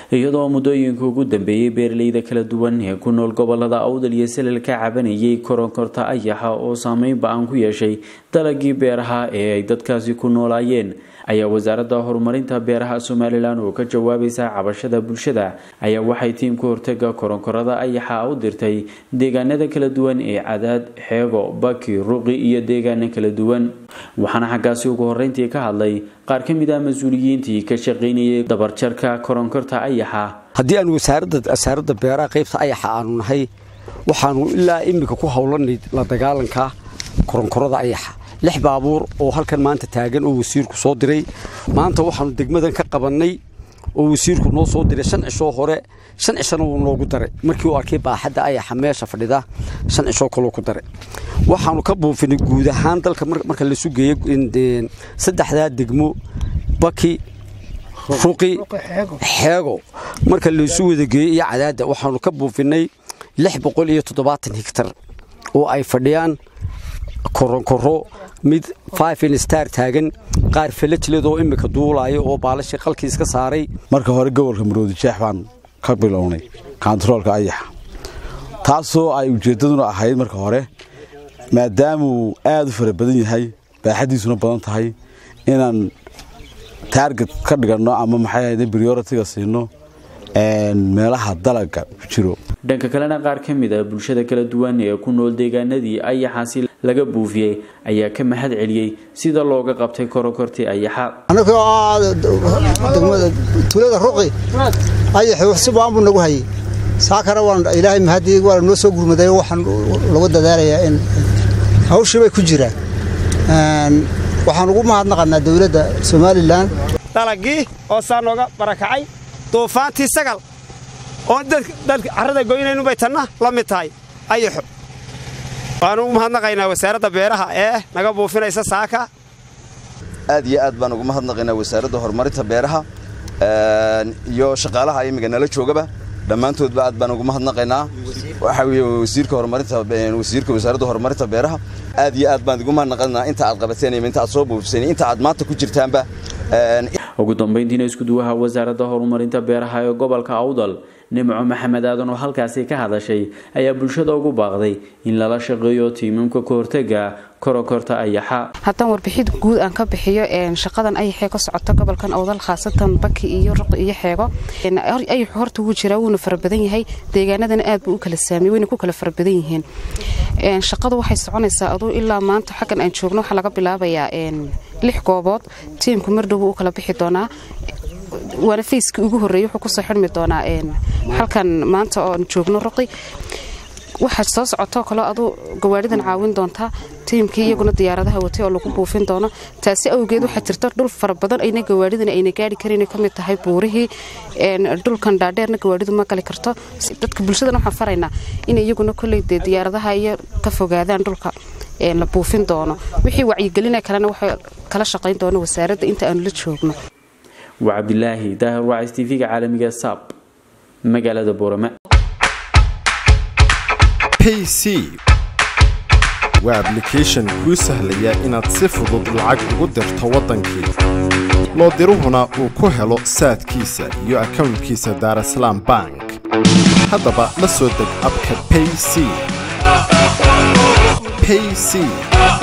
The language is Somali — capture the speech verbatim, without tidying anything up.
iyadoo muddooyinka ugu dambeeyay beeraleyda kala duwan ee ku nool gobolada Awdal iyo Salal ka cabanayay koronkorta ayaxa oo saameyn ba'an ku yeeshay dalagii beeraha ee ay dadkaasi ku noolaayeen ayaa wasaaradda horumarinta beeraha Soomaaliland oo ka jawaabaysa cabashada bulshada ayaa waxay tiimka hortaga koronkorada ayaxa u dirtay deegaanada kala duwan ee Cadaad, Xeego, Baki, Ruqi iyo deegaano kala duwan waxaana xaggaasi ugu horeyntii ka hadlay qaar ka mid ah mas'uuliyiintii ka shaqeynayay dabarjarka koronkorta ayaxa haddii aan wasaaradda wasaaradda beeraha qaybta ayaxa aanu nahay waxaanu ilaa imika ku hawlanay la dagaalanka koronkorada ayaxa lix baabuur oo halkan maanta taagan oo wasiirku soo diray maanta waxaanu degmadan ka qabanay oo wasiirku noo soo diray shan cisho hore shan cisho uu noogu daray markii uu arkay baaxadda ayaxa meesha fadhida shan cisho kale ku daray waxaanu ka buufinay guud ahaan dalka marka la sugeeyay in saddexda degmo Baki Ruqi Xeego marka la soo wada geeyay iyo Cadaad waxaanu ka buufinay lix boqol iyo toddobaatan hektar oo ay fadhiyaan koronkoro mid five star taagan qaar falajleedo imika duulaayo oo baalashi qalkiis ka saaray marka hore gobolka Maroodi Jeex baan ka bilownay controlka ayaxa taasoo ay ujeedaduna ahayd marka hore maadaama uu aad u fara badan yahay baaxadiisuna badan tahay inaan target ka dhigano ama maxay ahayd priority-ga siino een meelaha dalaga ku jiro dhanka kalena qaar ka mid ah bulshada kala duwan ee ku nool deegaanadii ayaxaasi laga buufiyay ayaa ka mahad celiyay sida looga qabtay koronkortii ayaxa anaga degmada tuulada Ruqi ayaxa si baan buu nagu hayay saakara waan ilaahay mahadii waa noo soo gurmaday waxaan lagu dadaalayaa in hawshu bay ku jiraan een waxaan ugu mahadnaqanaa dawladda Soomaaliland dalagii oo saan looga barakacay doofaantii sagal oo dadka carrada goynaynu bay tanna la mid tahay ayaxo waanu u mahadnaqaynaa wasaaradda beeraha ee naga buufinaysa saaka aad iyo aad baan ugu mahadnaqaynaa wasaaradda horumarinta beeraha iyo shaqaalaha imiga nala joogaba dhammaantoodba aad baan ugu mahadnaqaynaa waxa weeye wasiirka horumarinta wasiirka wasaaradda horumarinta beeraha aad iyo aad baan ugu mahadnaqaynaa inta aad qabateen iyo inta aad soo buufiseen inta aad maanta ku jirtaanba ugu dambeyntiina isku duwaha wasaaradda horumarinta beeraha ee gobolka Awdal Nimco Maxamed Aadan oo halkaasi ka hadashay ayaa bulshada ugu baaqday in lala shaqeeyo tiimamka ka hortaga koronkorta ayaxa haddaan warbixid guud aan ka bixiyo een shaqadan ayaxa ka socota gobolkan Awdal khaasatan Baki iyo Ruqi iyo Xeego ayaxa horta uu jira uu fara badan yahay deegaanadan aad buu u kala saameeyay wayna ku kala fara badan yihiin een shaqadu waxay soconaysaa adoo ilaa maanta xagan aan joogno waxa laga bilaabayaa een lix goobood tiimku mar dhow uu kala bixi doonaa waana fiiskii ugu horeeyay wuxuu ku soo xirmi doonaa een halkan maanta oo joogno Ruqi waxa soo socoto kale adoo gawaaridan caawin doonta tiimkii iyaguna diyaaradaha watay oo lagu buufin doono taasi awgeed waxa jirta dhul fara badan ayna gawaaridan ayna gaari karin ka mid tahay buurihii een dhulkan dhaadheerna gawaaridu ma gali karto dadka bulshada waxaan faraynaa in iyaguna kulay diyaaradaha iyo ka fogaadaan dhulka ee la buufin doono wixii wacyi gelinay kalena waxa kala shaqeyn doona wasaaradda inta aan la joogno وعبد الله داهر وعيس تي في عالمي صاب مقالة بورما بي سي وابليكيشن كو سهلية إن تصفض العقد قدر توطنكي لو ديروهنا وكو هلو سات كيسا يو اكاون كيسا دار السلام بانك هذا بقى لسودك أبكى بي سي بي سي